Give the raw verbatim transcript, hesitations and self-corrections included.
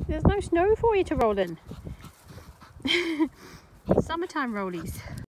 There's no snow for you to roll in. Summertime rollies.